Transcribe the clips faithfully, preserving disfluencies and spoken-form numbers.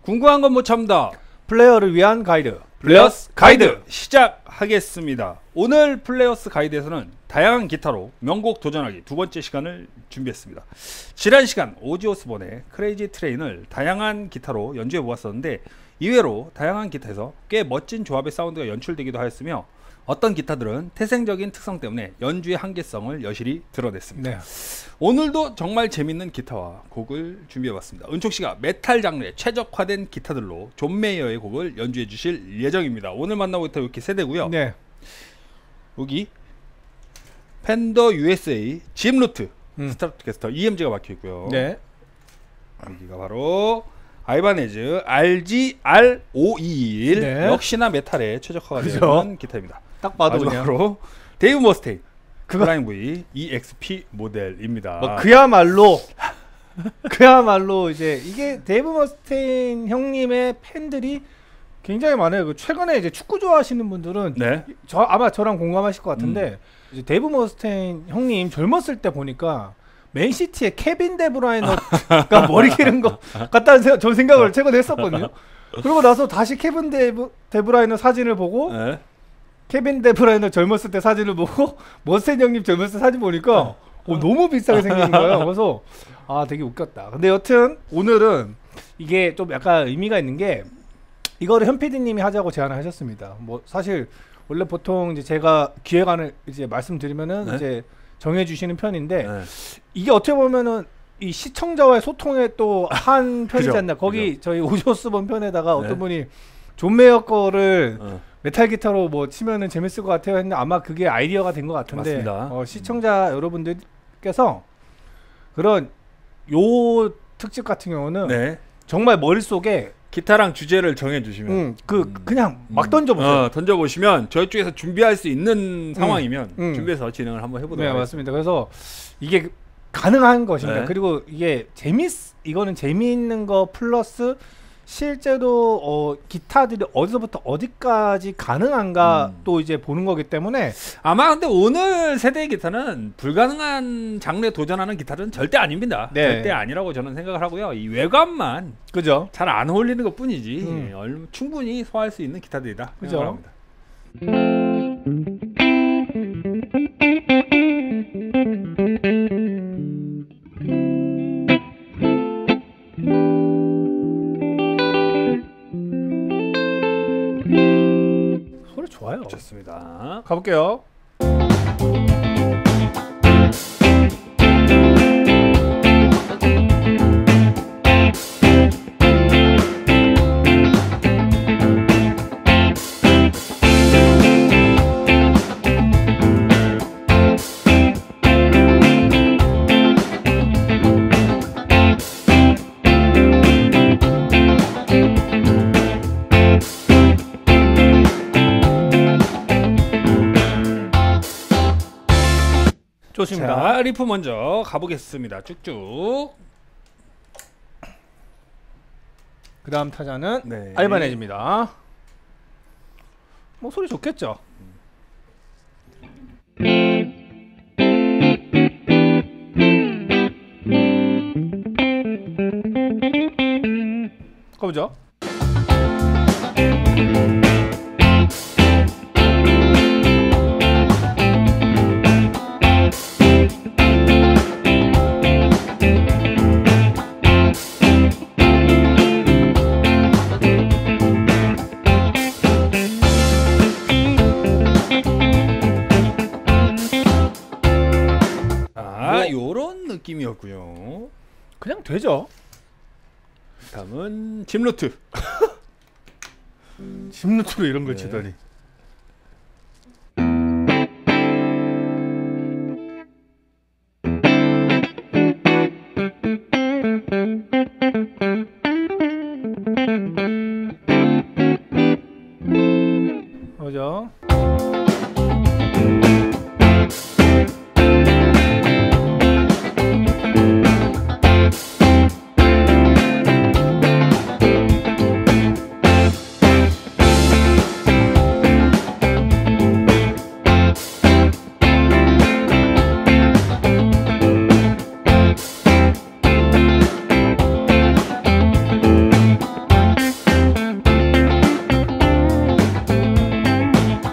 궁금한 건 못 참다. 플레이어를 위한 가이드. 플레이어스 가이드 시작하겠습니다. 오늘 플레이어스 가이드에서는 다양한 기타로 명곡 도전하기 두 번째 시간을 준비했습니다. 지난 시간 오지 오스본의 크레이지 트레인을 다양한 기타로 연주해 보았었는데 이외로 다양한 기타에서 꽤 멋진 조합의 사운드가 연출되기도 하였으며 어떤 기타들은 태생적인 특성 때문에 연주의 한계성을 여실히 드러냈습니다. 네. 오늘도 정말 재밌는 기타와 곡을 준비해봤습니다. 은촉씨가 메탈 장르에 최적화된 기타들로 존 메이어의 곡을 연주해 주실 예정입니다. 오늘 만나볼 기타 이렇게 세 대고요. 네. 여기 펜더 유에스에이 짐 루트 음. 스트라토캐스터 이엠지가 박혀있고요. 네. 여기가 바로 아이바네즈 알지 알 오이일 네. 역시나 메탈에 최적화가 그죠? 되는 기타입니다. 딱 봐도 그냥 마지막으로 데이브 머스테인 그거- 플라잉 V 이엑스피 모델입니다. 뭐 그야말로 그야말로 이제 이게 데이브 머스테인 형님의 팬들이 굉장히 많아요. 그 최근에 이제 축구 좋아하시는 분들은 네. 저 아마 저랑 공감하실 것 같은데 음. 이제 데이브 머스테인 형님 젊었을 때 보니까 맨시티의 케빈 데브라이너가 머리 기른 거 같다는 생각, 저 생각을 최근에 했었거든요. 그러고 나서 다시 케빈 데브, 데브라이너 사진을 보고 네. 케빈 데브라이너 젊었을 때 사진을 보고 머스테인 형님 젊었을 때 사진 보니까 어, 너무 비슷하게 생긴 거예요. 그래서 아 되게 웃겼다. 근데 여튼 오늘은 이게 좀 약간 의미가 있는 게 이거를 현 피디님이 하자고 제안을 하셨습니다. 뭐 사실 원래 보통 이제 제가 기획안을 이제 말씀드리면은 네? 이제 정해주시는 편인데 네. 이게 어떻게 보면은 이 시청자와의 소통에 또 한 편이지 그죠, 않나. 거기 그죠. 저희 오조스본 편에다가 네. 어떤 분이 존 메이어 거를 어. 메탈 기타로 뭐 치면은 재밌을 것 같아요 했는데 아마 그게 아이디어가 된 것 같은데 맞습니다. 어, 시청자 여러분들께서 그런 요 특집 같은 경우는 네. 정말 머릿속에 기타랑 주제를 정해주시면 음, 그 음. 그냥 막 던져보세요. 어, 던져보시면 저희 쪽에서 준비할 수 있는 상황이면 음. 준비해서 진행을 한번 해보도록 네 하겠습니다. 맞습니다. 그래서 이게 가능한 것입니다. 네. 그리고 이게 재밌 이거는 재미있는 거 플러스 실제로 어, 기타들이 어디서부터 어디까지 가능한가 음. 또 이제 보는 거기 때문에 아마 근데 오늘 세대의 기타는 불가능한 장르에 도전하는 기타는 절대 아닙니다. 네. 절대 아니라고 저는 생각을 하고요. 이 외관만 그죠? 잘 안 어울리는 것 뿐이지 음. 얼- 충분히 소화할 수 있는 기타들이다 그죠. 생각을 합니다. 소리 좋아요. 좋습니다. 가볼게요. 좋습니다. 자, 리프 먼저 가보겠습니다. 쭉쭉. 그 다음 타자는 네. 알바네즈입니다. 뭐 소리 좋겠죠? 가보죠. 아, 요런 느낌이었고요. 그냥 되죠. 다음은 짐루트. 심루트로 이런 걸 네. 치다니. 그죠?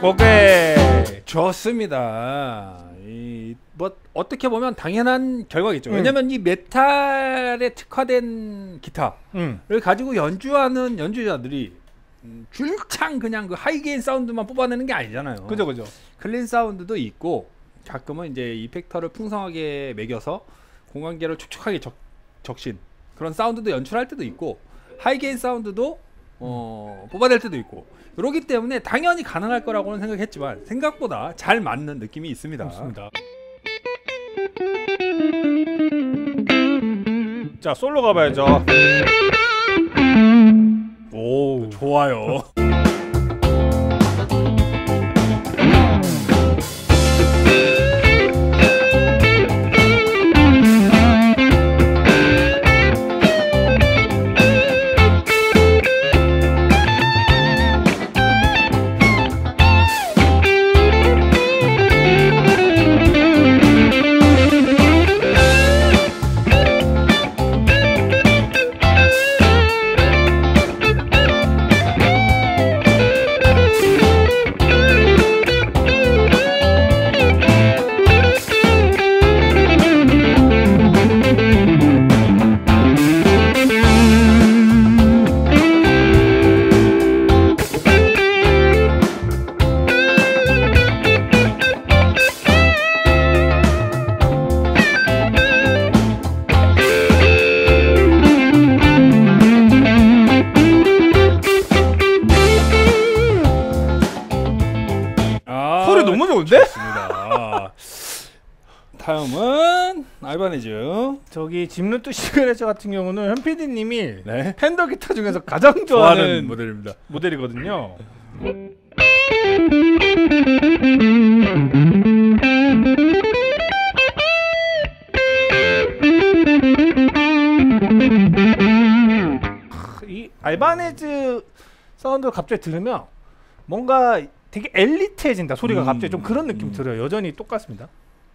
오케이. 좋습니다. 이, 뭐 어떻게 보면 당연한 결과겠죠. 음. 왜냐면 이 메탈에 특화된 기타를 음. 가지고 연주하는 연주자들이 음, 줄창 그냥 그 하이게인 사운드만 뽑아내는 게 아니잖아요. 그죠 그죠. 클린 사운드도 있고 가끔은 이제 이펙터를 풍성하게 매겨서 공간계를 촉촉하게 적, 적신 그런 사운드도 연출할 때도 있고 하이게인 사운드도 어, 뽑아낼 때도 있고 그렇기 때문에 당연히 가능할 거라고는 생각했지만 생각보다 잘 맞는 느낌이 있습니다. 좋습니다. 자 솔로 가봐야죠. 오 좋아요. 소리 너무 좋은데? 좋습니다. 다음은 알바네즈. 저기 집루트 시그네처 같은 경우는 현 피디님이 네. 팬더 기타 중에서 가장 좋아하는 좋아하는 모델입니다. 모델이거든요. 이 알바네즈 사운드를 갑자기 들으면 뭔가 되게 엘리트해진다 소리가 음, 갑자기 좀 그런 느낌 음. 들어요. 여전히 똑같습니다.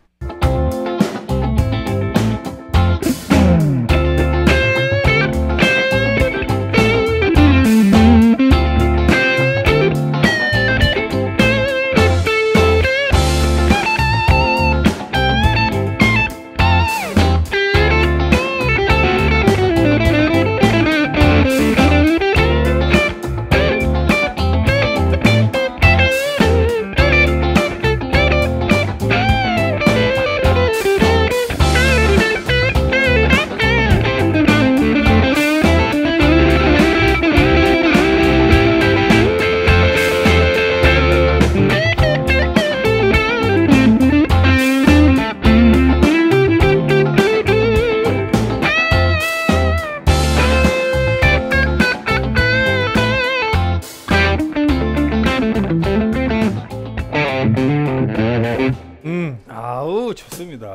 음, 아우 좋습니다.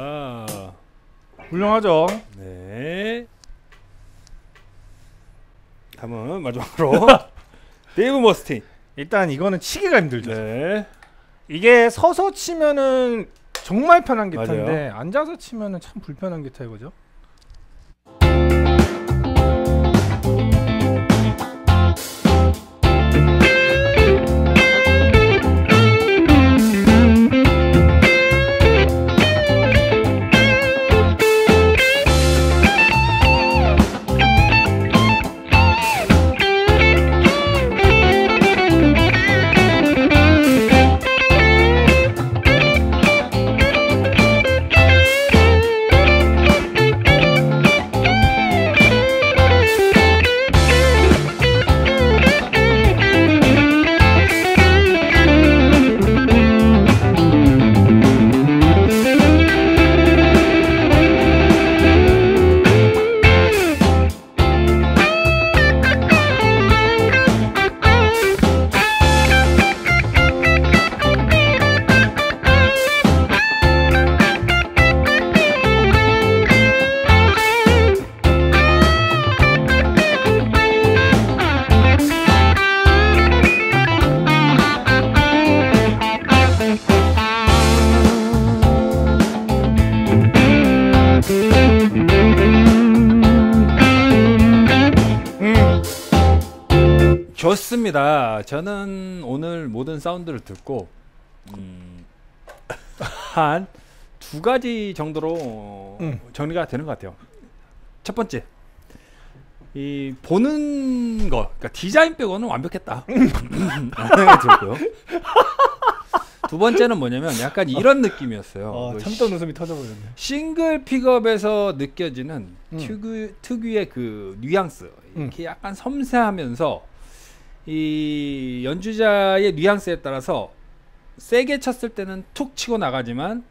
훌륭하죠. 네. 다음은 마지막으로 데이브 머스틴. 일단 이거는 치기가 힘들죠. 네. 이게 서서 치면은 정말 편한 기타인데 맞아요. 앉아서 치면은 참 불편한 기타 이거죠. 좋습니다. 저는 오늘 모든 사운드를 듣고 음, 한 두 가지 정도로 음. 정리가 되는 것 같아요. 첫 번째, 이 보는 거, 그러니까 디자인 빼고는 완벽했다. 생각이 들고요. 두 번째는 뭐냐면 약간 이런 느낌이었어요. 어, 그 참던 웃음이 터져버렸네. 싱글 픽업에서 느껴지는 음. 특유, 특유의 그 뉘앙스, 음. 이렇게 약간 섬세하면서 이 연주자의 뉘앙스에 따라서 세게 쳤을 때는 툭 치고 나가지만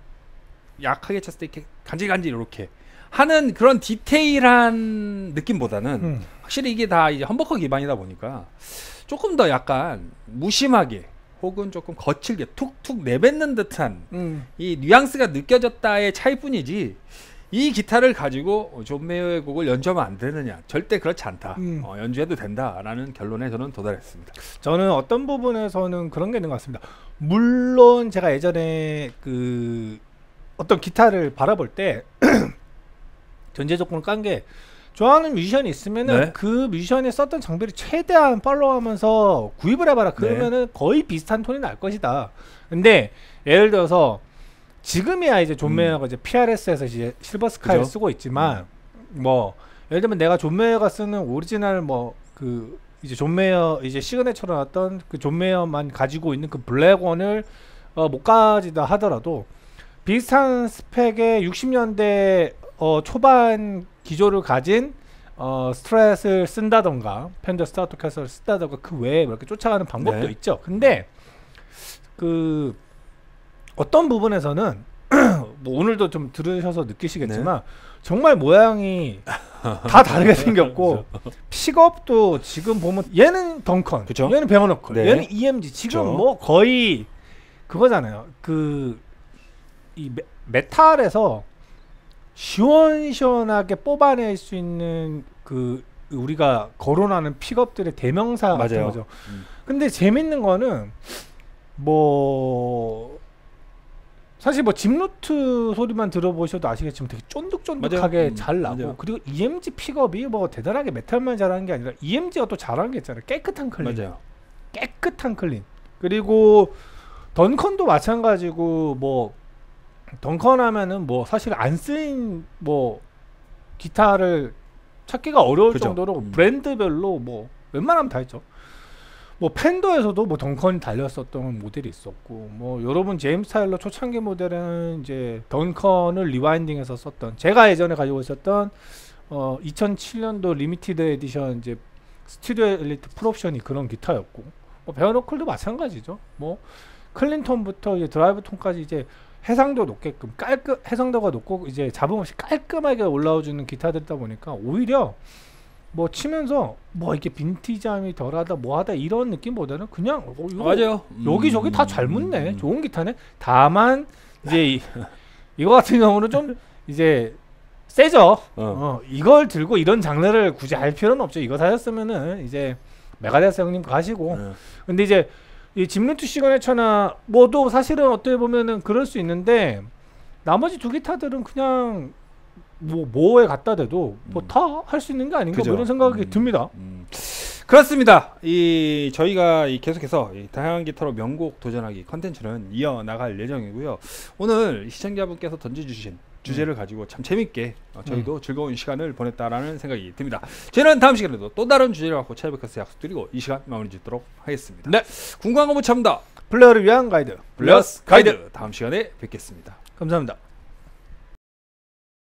약하게 쳤을 때 이렇게 간질간질 이렇게 하는 그런 디테일한 느낌보다는 음. 확실히 이게 다 이제 험버커 기반이다 보니까 조금 더 약간 무심하게 혹은 조금 거칠게 툭툭 내뱉는 듯한 음. 이 뉘앙스가 느껴졌다의 차이뿐이지 이 기타를 가지고 존 메이어의 곡을 연주하면 안 되느냐, 절대 그렇지 않다. 음. 어, 연주해도 된다라는 결론에 저는 도달했습니다. 저는 어떤 부분에서는 그런 게 있는 것 같습니다. 물론 제가 예전에 그 어떤 기타를 바라볼 때 전제 조건을 깐 게 좋아하는 뮤지션이 있으면은 네. 그 뮤지션이 썼던 장비를 최대한 팔로우하면서 구입을 해봐라. 그러면은 거의 비슷한 톤이 날 것이다. 근데 예를 들어서 지금이야 이제 존 음. 메이어가 이제 피알에스에서 이제 실버 스카이를 그죠? 쓰고 있지만 뭐 예를 들면 내가 존 메이어가 쓰는 오리지널 뭐 그 이제 존 메이어 이제 시그네처로 나왔던 그 존 메이어만 가지고 있는 그 블랙원을 어 못 가지다 하더라도 비슷한 스펙의 육십 년대 어 초반 기조를 가진 어 스트랫을 쓴다던가 펜더 스트라토캐스터를 쓴다던가 그 외에 이렇게 쫓아가는 방법도 네. 있죠. 근데 그 어떤 부분에서는 뭐 오늘도 좀 들으셔서 느끼시겠지만 정말 모양이 다 다르게 생겼고 픽업도 지금 보면 얘는 덩컨, 그쵸? 얘는 베어너클, 네. 얘는 이엠지 지금 그쵸? 뭐 거의 그거잖아요. 그 이 메탈에서 시원시원하게 뽑아낼 수 있는 그 우리가 거론하는 픽업들의 대명사 같은 맞아요. 거죠. 음. 근데 재밌는 거는 뭐 사실 뭐 집노트 소리만 들어보셔도 아시겠지만 되게 쫀득쫀득하게 맞아요. 음, 잘 나고 맞아요. 그리고 이엠지 픽업이 뭐 대단하게 메탈만 잘하는 게 아니라 이엠지가 또 잘하는 게 있잖아요. 깨끗한 클린. 맞아요. 깨끗한 클린. 그리고 던컨도 마찬가지고 뭐 던컨 하면은 뭐 사실 안 쓰인 뭐 기타를 찾기가 어려울 그죠. 정도로 음. 브랜드별로 뭐 웬만하면 다 있죠. 뭐 팬더에서도 뭐 던컨이 달렸었던 모델이 있었고 뭐 여러분 제임스 타일러 초창기 모델은 이제 던컨을 리와인딩해서 썼던 제가 예전에 가지고 있었던 어 이천칠 년도 리미티드 에디션 이제 스튜디오 엘리트 풀옵션이 그런 기타였고 뭐 베어너클도 마찬가지죠. 뭐 클린톤부터 이제 드라이브 톤까지 이제 해상도 높게끔 깔끔 해상도가 높고 이제 잡음 없이 깔끔하게 올라와주는 기타들이다 보니까 오히려 뭐 치면서 뭐 이렇게 빈티지함이 덜하다 뭐하다 이런 느낌보다는 그냥 어, 이거 맞아요. 여기저기 음, 다 잘 묻네. 음. 좋은 기타네. 다만 이제 이, 이거 같은 경우는 좀 이제 세죠. 어. 어, 이걸 들고 이런 장르를 굳이 할 필요는 없죠. 이거 사셨으면은 이제 메가데스 형님 가시고. 네. 근데 이제 이 집루트 시그네처나 뭐도 사실은 어떻게 보면은 그럴 수 있는데 나머지 두 기타들은 그냥 뭐 뭐에 갖다 대도 뭐 음. 다 할 수 있는 게 아닌가 그죠. 뭐 이런 생각이 음, 듭니다. 음. 그렇습니다. 이 저희가 이 계속해서 이 다양한 기타로 명곡 도전하기 컨텐츠는 이어 나갈 예정이고요. 오늘 시청자분께서 던져주신 주제를 음. 가지고 참 재밌게 어, 저희도 음. 즐거운 시간을 보냈다라는 생각이 듭니다. 저희는 다음 시간에도 또 다른 주제를 갖고 찾아뵙겠서 약속드리고 이 시간 마무리 짓도록 하겠습니다. 네, 궁금한 거 못 참다. 플레이어를 위한 가이드 플레이어스 가이드. 다음 시간에 뵙겠습니다. 감사합니다.